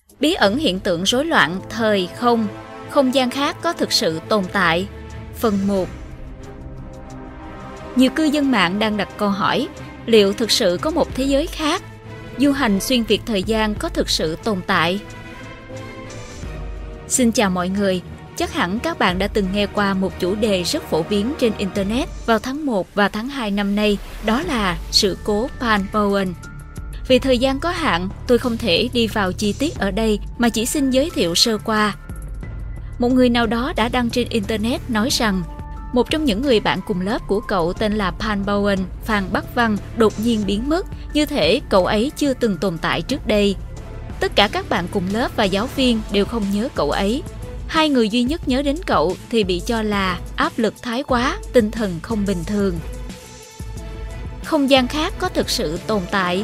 Bí ẩn hiện tượng rối loạn thời không, không gian khác có thực sự tồn tại. Phần 1. Nhiều cư dân mạng đang đặt câu hỏi, liệu thực sự có một thế giới khác? Du hành xuyên việt thời gian có thực sự tồn tại? Xin chào mọi người, chắc hẳn các bạn đã từng nghe qua một chủ đề rất phổ biến trên Internet vào tháng 1 và tháng 2 năm nay, đó là sự cố Van Bowen. Vì thời gian có hạn, tôi không thể đi vào chi tiết ở đây mà chỉ xin giới thiệu sơ qua. Một người nào đó đã đăng trên Internet nói rằng một trong những người bạn cùng lớp của cậu tên là Van Bowen, Phan Bắc Văn, đột nhiên biến mất, như thể cậu ấy chưa từng tồn tại trước đây. Tất cả các bạn cùng lớp và giáo viên đều không nhớ cậu ấy. Hai người duy nhất nhớ đến cậu thì bị cho là áp lực thái quá, tinh thần không bình thường. Không gian khác có thực sự tồn tại?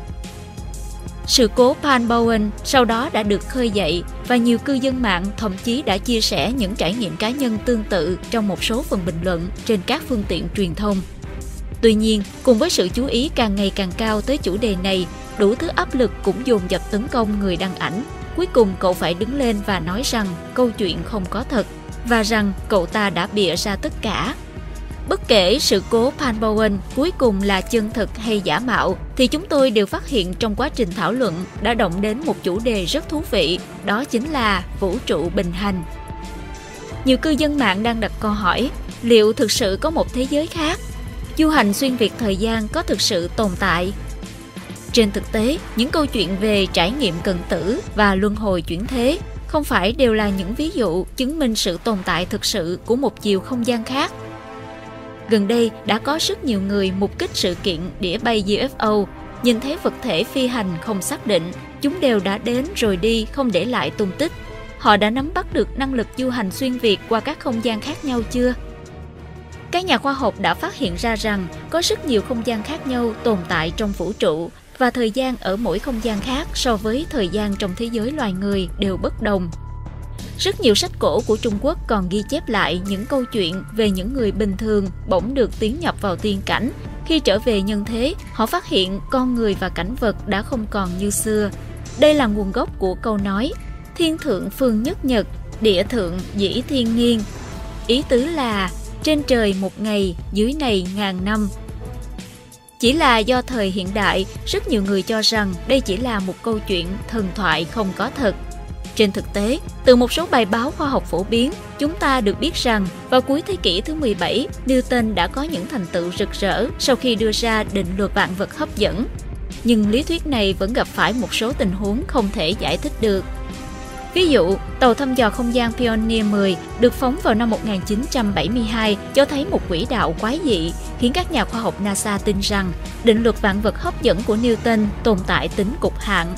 Sự cố Van Bowen sau đó đã được khơi dậy và nhiều cư dân mạng thậm chí đã chia sẻ những trải nghiệm cá nhân tương tự trong một số phần bình luận trên các phương tiện truyền thông. Tuy nhiên, cùng với sự chú ý càng ngày càng cao tới chủ đề này, đủ thứ áp lực cũng dồn dập tấn công người đăng ảnh. Cuối cùng cậu phải đứng lên và nói rằng câu chuyện không có thật và rằng cậu ta đã bịa ra tất cả. Bất kể sự cố Van Bowen cuối cùng là chân thực hay giả mạo, thì chúng tôi đều phát hiện trong quá trình thảo luận đã động đến một chủ đề rất thú vị, đó chính là vũ trụ bình hành. Nhiều cư dân mạng đang đặt câu hỏi, liệu thực sự có một thế giới khác? Du hành xuyên việt thời gian có thực sự tồn tại? Trên thực tế, những câu chuyện về trải nghiệm cận tử và luân hồi chuyển thế không phải đều là những ví dụ chứng minh sự tồn tại thực sự của một chiều không gian khác. Gần đây đã có rất nhiều người mục kích sự kiện đĩa bay UFO, nhìn thấy vật thể phi hành không xác định, chúng đều đã đến rồi đi không để lại tung tích. Họ đã nắm bắt được năng lực du hành xuyên việt qua các không gian khác nhau chưa? Các nhà khoa học đã phát hiện ra rằng có rất nhiều không gian khác nhau tồn tại trong vũ trụ và thời gian ở mỗi không gian khác so với thời gian trong thế giới loài người đều bất đồng. Rất nhiều sách cổ của Trung Quốc còn ghi chép lại những câu chuyện về những người bình thường bỗng được tiến nhập vào tiên cảnh. Khi trở về nhân thế, họ phát hiện con người và cảnh vật đã không còn như xưa. Đây là nguồn gốc của câu nói thiên thượng phương nhất nhật, địa thượng dĩ thiên nghiêng. Ý tứ là trên trời một ngày, dưới này ngàn năm. Chỉ là do thời hiện đại, rất nhiều người cho rằng đây chỉ là một câu chuyện thần thoại không có thật. Trên thực tế, từ một số bài báo khoa học phổ biến, chúng ta được biết rằng vào cuối thế kỷ thứ 17, Newton đã có những thành tựu rực rỡ sau khi đưa ra định luật vạn vật hấp dẫn. Nhưng lý thuyết này vẫn gặp phải một số tình huống không thể giải thích được. Ví dụ, tàu thăm dò không gian Pioneer 10 được phóng vào năm 1972 cho thấy một quỹ đạo quái dị, khiến các nhà khoa học NASA tin rằng định luật vạn vật hấp dẫn của Newton tồn tại tính cục hạn.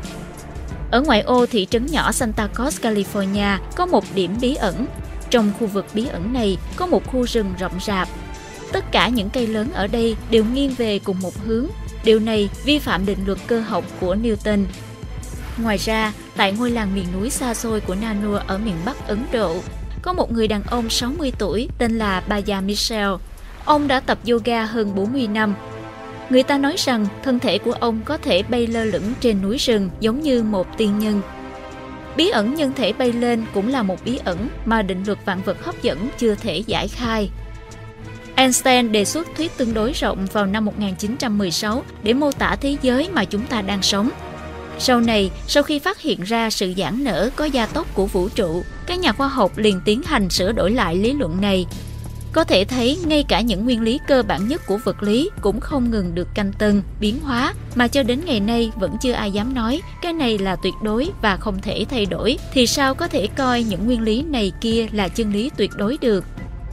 Ở ngoại ô thị trấn nhỏ Santa Cruz, California có một điểm bí ẩn. Trong khu vực bí ẩn này có một khu rừng rậm rạp. Tất cả những cây lớn ở đây đều nghiêng về cùng một hướng. Điều này vi phạm định luật cơ học của Newton. Ngoài ra, tại ngôi làng miền núi xa xôi của Nanur ở miền Bắc Ấn Độ, có một người đàn ông 60 tuổi tên là Baya Michel. Ông đã tập yoga hơn 40 năm. Người ta nói rằng thân thể của ông có thể bay lơ lửng trên núi rừng giống như một tiên nhân. Bí ẩn nhân thể bay lên cũng là một bí ẩn mà định luật vạn vật hấp dẫn chưa thể giải khai. Einstein đề xuất thuyết tương đối rộng vào năm 1916 để mô tả thế giới mà chúng ta đang sống. Sau này, sau khi phát hiện ra sự giãn nở có gia tốc của vũ trụ, các nhà khoa học liền tiến hành sửa đổi lại lý luận này. Có thể thấy ngay cả những nguyên lý cơ bản nhất của vật lý cũng không ngừng được canh tân, biến hóa, mà cho đến ngày nay vẫn chưa ai dám nói cái này là tuyệt đối và không thể thay đổi, thì sao có thể coi những nguyên lý này kia là chân lý tuyệt đối được.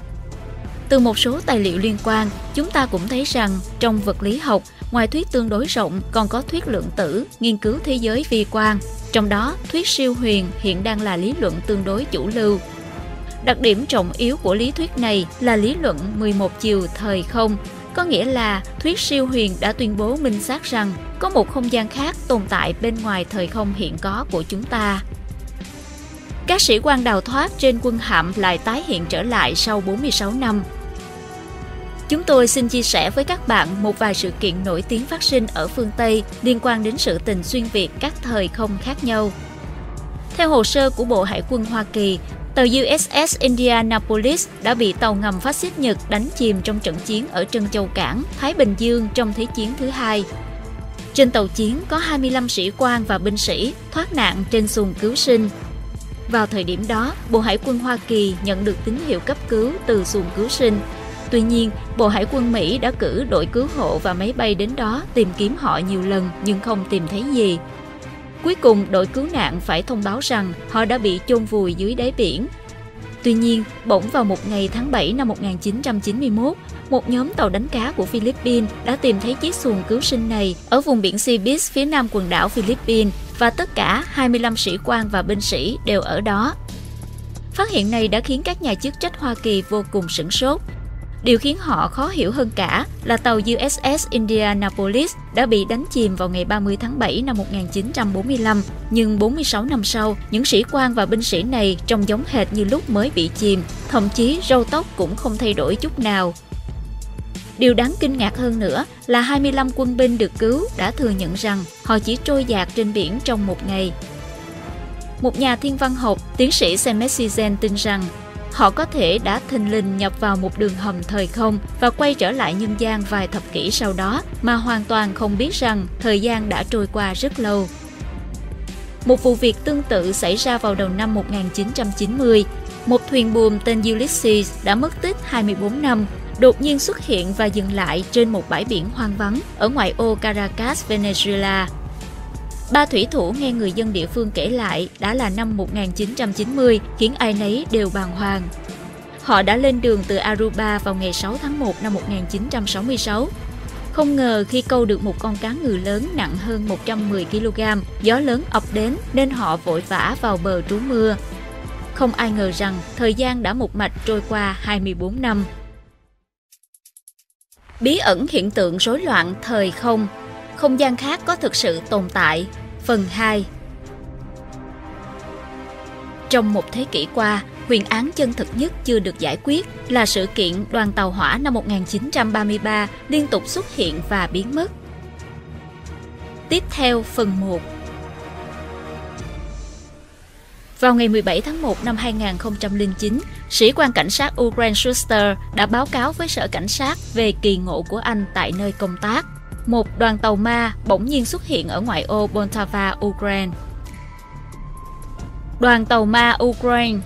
Từ một số tài liệu liên quan, chúng ta cũng thấy rằng trong vật lý học, ngoài thuyết tương đối rộng còn có thuyết lượng tử, nghiên cứu thế giới vi quan. Trong đó, thuyết siêu huyền hiện đang là lý luận tương đối chủ lưu. Đặc điểm trọng yếu của lý thuyết này là lý luận 11 chiều thời không, có nghĩa là thuyết siêu huyền đã tuyên bố minh xác rằng có một không gian khác tồn tại bên ngoài thời không hiện có của chúng ta. Các sĩ quan đào thoát trên quân hạm lại tái hiện trở lại sau 46 năm. Chúng tôi xin chia sẻ với các bạn một vài sự kiện nổi tiếng phát sinh ở phương Tây liên quan đến sự tình xuyên việt các thời không khác nhau. Theo hồ sơ của Bộ Hải quân Hoa Kỳ, tàu USS Indianapolis đã bị tàu ngầm phát xít Nhật đánh chìm trong trận chiến ở Trân Châu Cảng, Thái Bình Dương trong Thế chiến thứ hai. Trên tàu chiến có 25 sĩ quan và binh sĩ thoát nạn trên xuồng cứu sinh. Vào thời điểm đó, Bộ Hải quân Hoa Kỳ nhận được tín hiệu cấp cứu từ xuồng cứu sinh. Tuy nhiên, Bộ Hải quân Mỹ đã cử đội cứu hộ và máy bay đến đó tìm kiếm họ nhiều lần nhưng không tìm thấy gì. Cuối cùng, đội cứu nạn phải thông báo rằng họ đã bị chôn vùi dưới đáy biển. Tuy nhiên, bỗng vào một ngày tháng 7 năm 1991, một nhóm tàu đánh cá của Philippines đã tìm thấy chiếc xuồng cứu sinh này ở vùng biển Sea Beach phía nam quần đảo Philippines và tất cả 25 sĩ quan và binh sĩ đều ở đó. Phát hiện này đã khiến các nhà chức trách Hoa Kỳ vô cùng sửng sốt. Điều khiến họ khó hiểu hơn cả là tàu USS Indianapolis đã bị đánh chìm vào ngày 30 tháng 7 năm 1945, nhưng 46 năm sau, những sĩ quan và binh sĩ này trông giống hệt như lúc mới bị chìm, thậm chí râu tóc cũng không thay đổi chút nào. Điều đáng kinh ngạc hơn nữa là 25 quân binh được cứu đã thừa nhận rằng họ chỉ trôi dạt trên biển trong một ngày. Một nhà thiên văn học, tiến sĩ Sam Mexizen tin rằng họ có thể đã thình lình nhập vào một đường hầm thời không và quay trở lại nhân gian vài thập kỷ sau đó mà hoàn toàn không biết rằng thời gian đã trôi qua rất lâu. Một vụ việc tương tự xảy ra vào đầu năm 1990. Một thuyền buồm tên Ulysses đã mất tích 24 năm, đột nhiên xuất hiện và dừng lại trên một bãi biển hoang vắng ở ngoại ô Caracas, Venezuela. Ba thủy thủ nghe người dân địa phương kể lại đã là năm 1990 khiến ai nấy đều bàng hoàng. Họ đã lên đường từ Aruba vào ngày 6 tháng 1 năm 1966. Không ngờ khi câu được một con cá ngừ lớn nặng hơn 110 kg, gió lớn ập đến nên họ vội vã vào bờ trú mưa. Không ai ngờ rằng thời gian đã một mạch trôi qua 24 năm. Bí ẩn hiện tượng rối loạn thời không. Không gian khác có thực sự tồn tại. Phần 2. Trong một thế kỷ qua, huyền án chân thực nhất chưa được giải quyết là sự kiện đoàn tàu hỏa năm 1933 liên tục xuất hiện và biến mất. Tiếp theo phần 1. Vào ngày 17 tháng 1 năm 2009, sĩ quan cảnh sát Ukraine Schuster đã báo cáo với sở cảnh sát về kỳ ngộ của anh tại nơi công tác. Một đoàn tàu ma bỗng nhiên xuất hiện ở ngoại ô Poltava, Ukraine. Đoàn tàu ma Ukraine.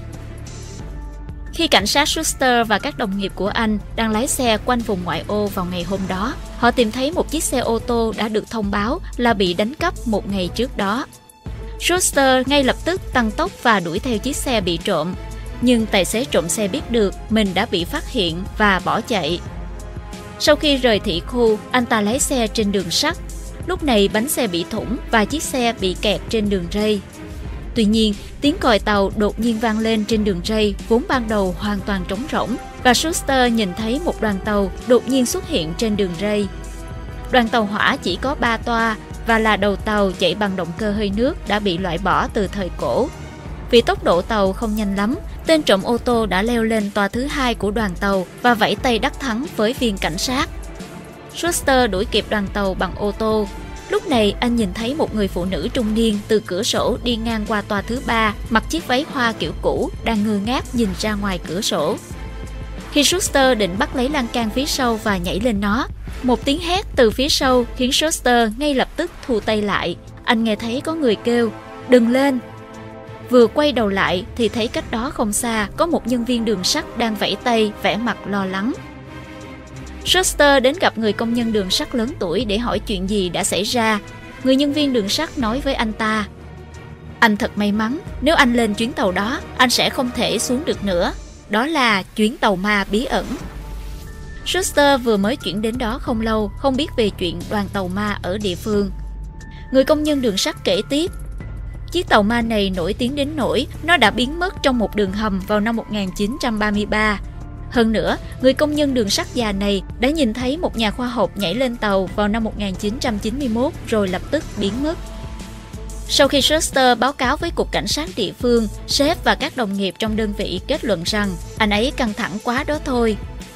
Khi cảnh sát Schuster và các đồng nghiệp của anh đang lái xe quanh vùng ngoại ô vào ngày hôm đó, họ tìm thấy một chiếc xe ô tô đã được thông báo là bị đánh cắp một ngày trước đó. Schuster ngay lập tức tăng tốc và đuổi theo chiếc xe bị trộm, nhưng tài xế trộm xe biết được mình đã bị phát hiện và bỏ chạy. Sau khi rời thị khu, anh ta lái xe trên đường sắt. Lúc này bánh xe bị thủng và chiếc xe bị kẹt trên đường ray. Tuy nhiên, tiếng còi tàu đột nhiên vang lên trên đường ray vốn ban đầu hoàn toàn trống rỗng và Schuster nhìn thấy một đoàn tàu đột nhiên xuất hiện trên đường ray. Đoàn tàu hỏa chỉ có 3 toa và là đầu tàu chạy bằng động cơ hơi nước đã bị loại bỏ từ thời cổ. Vì tốc độ tàu không nhanh lắm, tên trộm ô tô đã leo lên toa thứ 2 của đoàn tàu và vẫy tay đắc thắng với viên cảnh sát. Schuster đuổi kịp đoàn tàu bằng ô tô. Lúc này anh nhìn thấy một người phụ nữ trung niên từ cửa sổ đi ngang qua toa thứ 3, mặc chiếc váy hoa kiểu cũ, đang ngơ ngác nhìn ra ngoài cửa sổ. Khi Schuster định bắt lấy lan can phía sau và nhảy lên nó, một tiếng hét từ phía sau khiến Schuster ngay lập tức thu tay lại. Anh nghe thấy có người kêu, "Đừng lên!" Vừa quay đầu lại thì thấy cách đó không xa có một nhân viên đường sắt đang vẫy tay, vẻ mặt lo lắng. Schuster đến gặp người công nhân đường sắt lớn tuổi để hỏi chuyện gì đã xảy ra. Người nhân viên đường sắt nói với anh ta, "Anh thật may mắn, nếu anh lên chuyến tàu đó, anh sẽ không thể xuống được nữa. Đó là chuyến tàu ma bí ẩn." Schuster vừa mới chuyển đến đó không lâu, không biết về chuyện đoàn tàu ma ở địa phương. Người công nhân đường sắt kể tiếp, chiếc tàu ma này nổi tiếng đến nỗi nó đã biến mất trong một đường hầm vào năm 1933. Hơn nữa, người công nhân đường sắt già này đã nhìn thấy một nhà khoa học nhảy lên tàu vào năm 1991 rồi lập tức biến mất. Sau khi Schuster báo cáo với cục cảnh sát địa phương, sếp và các đồng nghiệp trong đơn vị kết luận rằng anh ấy căng thẳng quá đó thôi.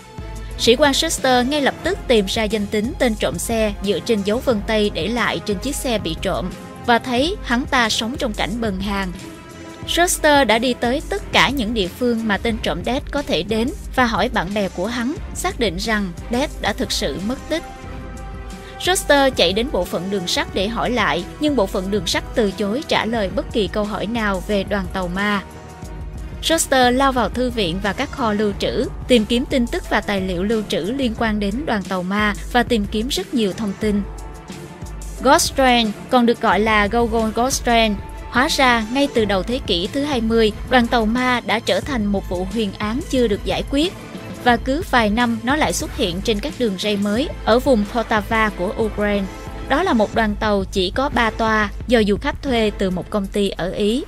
Sĩ quan Schuster ngay lập tức tìm ra danh tính tên trộm xe dựa trên dấu vân tay để lại trên chiếc xe bị trộm và thấy hắn ta sống trong cảnh bần hàng. Schuster đã đi tới tất cả những địa phương mà tên trộm Death có thể đến và hỏi bạn bè của hắn, xác định rằng Death đã thực sự mất tích. Schuster chạy đến bộ phận đường sắt để hỏi lại, nhưng bộ phận đường sắt từ chối trả lời bất kỳ câu hỏi nào về đoàn tàu ma. Schuster lao vào thư viện và các kho lưu trữ, tìm kiếm tin tức và tài liệu lưu trữ liên quan đến đoàn tàu ma và tìm kiếm rất nhiều thông tin. Ghost Train, còn được gọi là Gorgon Ghost Train, hóa ra ngay từ đầu thế kỷ thứ 20, đoàn tàu ma đã trở thành một vụ huyền án chưa được giải quyết. Và cứ vài năm nó lại xuất hiện trên các đường ray mới ở vùng Poltava của Ukraine. Đó là một đoàn tàu chỉ có 3 toa do du khách thuê từ một công ty ở Ý.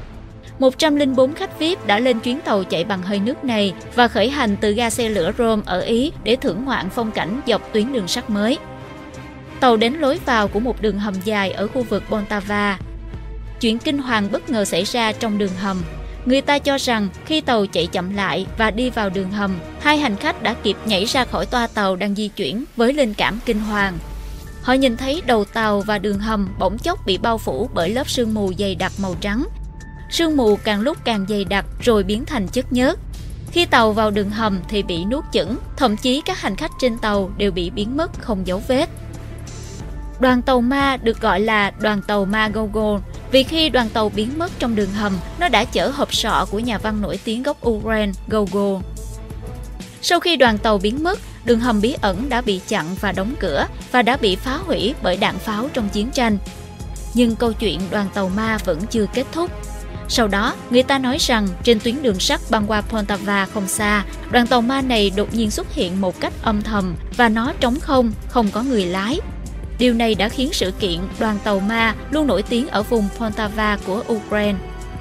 104 khách VIP đã lên chuyến tàu chạy bằng hơi nước này và khởi hành từ ga xe lửa Rome ở Ý để thưởng ngoạn phong cảnh dọc tuyến đường sắt mới. Tàu đến lối vào của một đường hầm dài ở khu vực Poltava. Chuyện kinh hoàng bất ngờ xảy ra trong đường hầm. Người ta cho rằng khi tàu chạy chậm lại và đi vào đường hầm, hai hành khách đã kịp nhảy ra khỏi toa tàu đang di chuyển với linh cảm kinh hoàng. Họ nhìn thấy đầu tàu và đường hầm bỗng chốc bị bao phủ bởi lớp sương mù dày đặc màu trắng. Sương mù càng lúc càng dày đặc rồi biến thành chất nhớt. Khi tàu vào đường hầm thì bị nuốt chửng, thậm chí các hành khách trên tàu đều bị biến mất không dấu vết. Đoàn tàu ma được gọi là đoàn tàu ma Gorgon vì khi đoàn tàu biến mất trong đường hầm, nó đã chở hộp sọ của nhà văn nổi tiếng gốc Ukraine Gogol. Sau khi đoàn tàu biến mất, đường hầm bí ẩn đã bị chặn và đóng cửa và đã bị phá hủy bởi đạn pháo trong chiến tranh. Nhưng câu chuyện đoàn tàu ma vẫn chưa kết thúc. Sau đó, người ta nói rằng trên tuyến đường sắt băng qua Poltava không xa, đoàn tàu ma này đột nhiên xuất hiện một cách âm thầm và nó trống không, không có người lái. Điều này đã khiến sự kiện đoàn tàu ma luôn nổi tiếng ở vùng Poltava của Ukraine.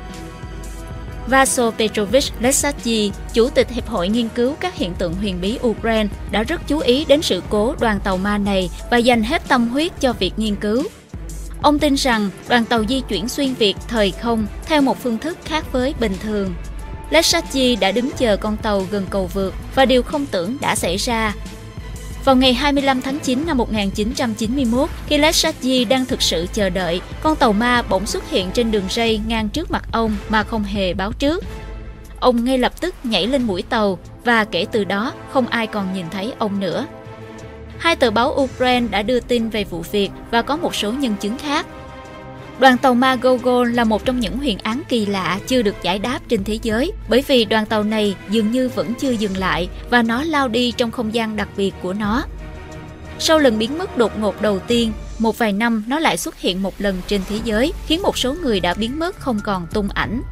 Vasyl Petrovich Lesatchi, Chủ tịch Hiệp hội Nghiên cứu các hiện tượng huyền bí Ukraine, đã rất chú ý đến sự cố đoàn tàu ma này và dành hết tâm huyết cho việc nghiên cứu. Ông tin rằng đoàn tàu di chuyển xuyên Việt thời không theo một phương thức khác với bình thường. Lesatchi đã đứng chờ con tàu gần cầu vượt và điều không tưởng đã xảy ra. Vào ngày 25 tháng 9 năm 1991, khi Lesatchi đang thực sự chờ đợi, con tàu ma bỗng xuất hiện trên đường ray ngang trước mặt ông mà không hề báo trước. Ông ngay lập tức nhảy lên mũi tàu và kể từ đó không ai còn nhìn thấy ông nữa. Hai tờ báo Ukraine đã đưa tin về vụ việc và có một số nhân chứng khác. Đoàn tàu ma Gogol là một trong những huyền án kỳ lạ chưa được giải đáp trên thế giới, bởi vì đoàn tàu này dường như vẫn chưa dừng lại và nó lao đi trong không gian đặc biệt của nó. Sau lần biến mất đột ngột đầu tiên, một vài năm nó lại xuất hiện một lần trên thế giới, khiến một số người đã biến mất không còn tung ảnh.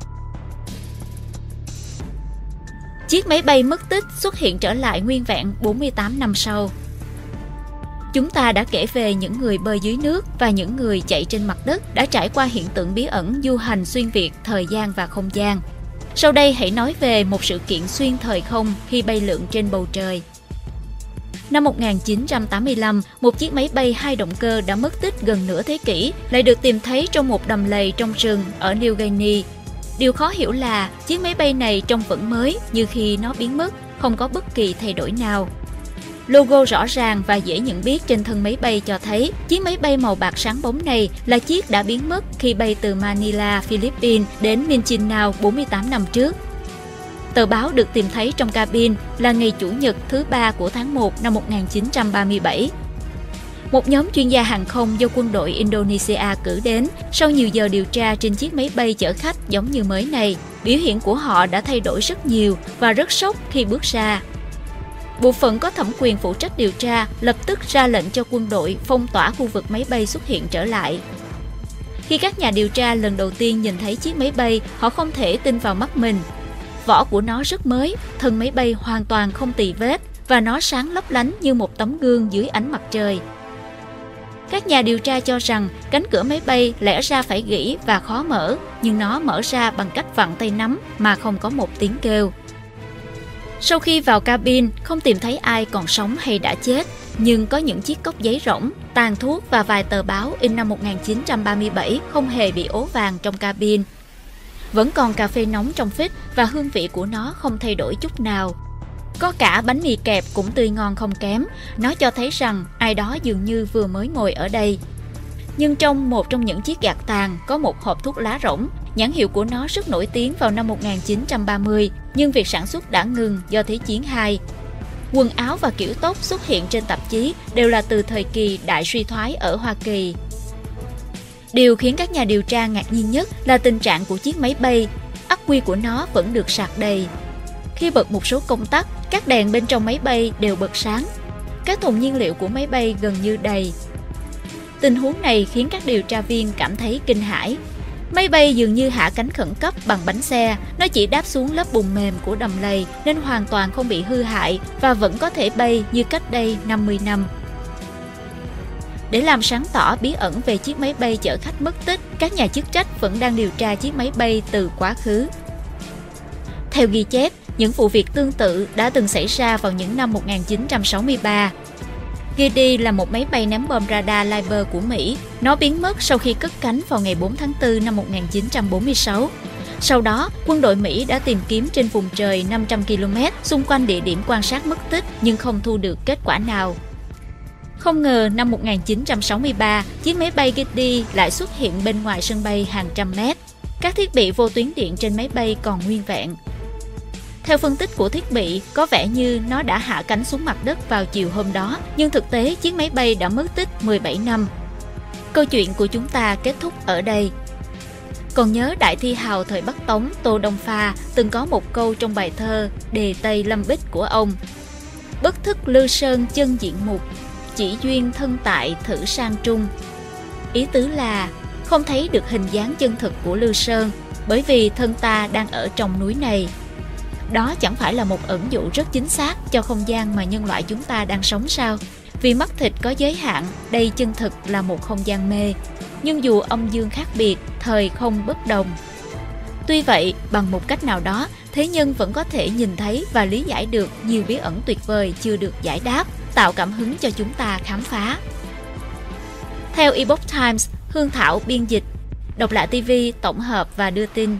Chiếc máy bay mất tích xuất hiện trở lại nguyên vẹn 48 năm sau. Chúng ta đã kể về những người bơi dưới nước và những người chạy trên mặt đất đã trải qua hiện tượng bí ẩn du hành xuyên việt thời gian và không gian. Sau đây hãy nói về một sự kiện xuyên thời không khi bay lượn trên bầu trời. Năm 1985, một chiếc máy bay 2 động cơ đã mất tích gần nửa thế kỷ lại được tìm thấy trong một đầm lầy trong rừng ở New Guinea. Điều khó hiểu là chiếc máy bay này trông vẫn mới như khi nó biến mất, không có bất kỳ thay đổi nào. Logo rõ ràng và dễ nhận biết trên thân máy bay cho thấy chiếc máy bay màu bạc sáng bóng này là chiếc đã biến mất khi bay từ Manila, Philippines đến Mindanao 48 năm trước. Tờ báo được tìm thấy trong cabin là ngày Chủ nhật thứ 3 của tháng 1 năm 1937. Một nhóm chuyên gia hàng không do quân đội Indonesia cử đến sau nhiều giờ điều tra trên chiếc máy bay chở khách giống như mới này. Biểu hiện của họ đã thay đổi rất nhiều và rất sốc khi bước ra. Bộ phận có thẩm quyền phụ trách điều tra lập tức ra lệnh cho quân đội phong tỏa khu vực máy bay xuất hiện trở lại. Khi các nhà điều tra lần đầu tiên nhìn thấy chiếc máy bay, họ không thể tin vào mắt mình. Vỏ của nó rất mới, thân máy bay hoàn toàn không tì vết và nó sáng lấp lánh như một tấm gương dưới ánh mặt trời. Các nhà điều tra cho rằng cánh cửa máy bay lẽ ra phải gỉ và khó mở, nhưng nó mở ra bằng cách vặn tay nắm mà không có một tiếng kêu. Sau khi vào cabin, không tìm thấy ai còn sống hay đã chết, nhưng có những chiếc cốc giấy rỗng, tàn thuốc và vài tờ báo in năm 1937 không hề bị ố vàng trong cabin. Vẫn còn cà phê nóng trong phích và hương vị của nó không thay đổi chút nào. Có cả bánh mì kẹp cũng tươi ngon không kém, nó cho thấy rằng ai đó dường như vừa mới ngồi ở đây. Nhưng trong một trong những chiếc gạt tàn có một hộp thuốc lá rỗng, Nhãn hiệu của nó rất nổi tiếng vào năm 1930, nhưng việc sản xuất đã ngừng do Thế chiến II. Quần áo và kiểu tóc xuất hiện trên tạp chí đều là từ thời kỳ đại suy thoái ở Hoa Kỳ. Điều khiến các nhà điều tra ngạc nhiên nhất là tình trạng của chiếc máy bay. Ắc quy của nó vẫn được sạc đầy. Khi bật một số công tắc, các đèn bên trong máy bay đều bật sáng. Các thùng nhiên liệu của máy bay gần như đầy. Tình huống này khiến các điều tra viên cảm thấy kinh hãi. Máy bay dường như hạ cánh khẩn cấp bằng bánh xe, nó chỉ đáp xuống lớp bùn mềm của đầm lầy nên hoàn toàn không bị hư hại và vẫn có thể bay như cách đây 50 năm. Để làm sáng tỏ bí ẩn về chiếc máy bay chở khách mất tích, các nhà chức trách vẫn đang điều tra chiếc máy bay từ quá khứ. Theo ghi chép, những vụ việc tương tự đã từng xảy ra vào những năm 1963. Getty là một máy bay ném bom radar Liebherr của Mỹ. Nó biến mất sau khi cất cánh vào ngày 4 tháng 4 năm 1946. Sau đó, quân đội Mỹ đã tìm kiếm trên vùng trời 500 km xung quanh địa điểm quan sát mất tích nhưng không thu được kết quả nào. Không ngờ năm 1963, chiếc máy bay Getty lại xuất hiện bên ngoài sân bay hàng trăm mét. Các thiết bị vô tuyến điện trên máy bay còn nguyên vẹn. Theo phân tích của thiết bị, có vẻ như nó đã hạ cánh xuống mặt đất vào chiều hôm đó, nhưng thực tế chiếc máy bay đã mất tích 17 năm. Câu chuyện của chúng ta kết thúc ở đây. Còn nhớ đại thi hào thời Bắc Tống Tô Đông Pha từng có một câu trong bài thơ Đề Tây Lâm Bích của ông: bất thức Lư Sơn chân diện mục, chỉ duyên thân tại thử sang trung. Ý tứ là không thấy được hình dáng chân thực của Lư Sơn bởi vì thân ta đang ở trong núi này. Đó chẳng phải là một ẩn dụ rất chính xác cho không gian mà nhân loại chúng ta đang sống sao? Vì mắt thịt có giới hạn, đây chân thực là một không gian mê. Nhưng dù âm dương khác biệt, thời không bất đồng. Tuy vậy, bằng một cách nào đó, thế nhân vẫn có thể nhìn thấy và lý giải được nhiều bí ẩn tuyệt vời chưa được giải đáp, tạo cảm hứng cho chúng ta khám phá. Theo Epoch Times, Hương Thảo biên dịch, Độc Lạ TV tổng hợp và đưa tin.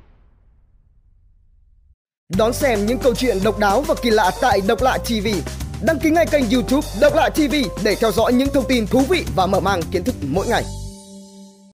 Đón xem những câu chuyện độc đáo và kỳ lạ tại Độc Lạ TV. Đăng ký ngay kênh YouTube Độc Lạ TV để theo dõi những thông tin thú vị và mở mang kiến thức mỗi ngày.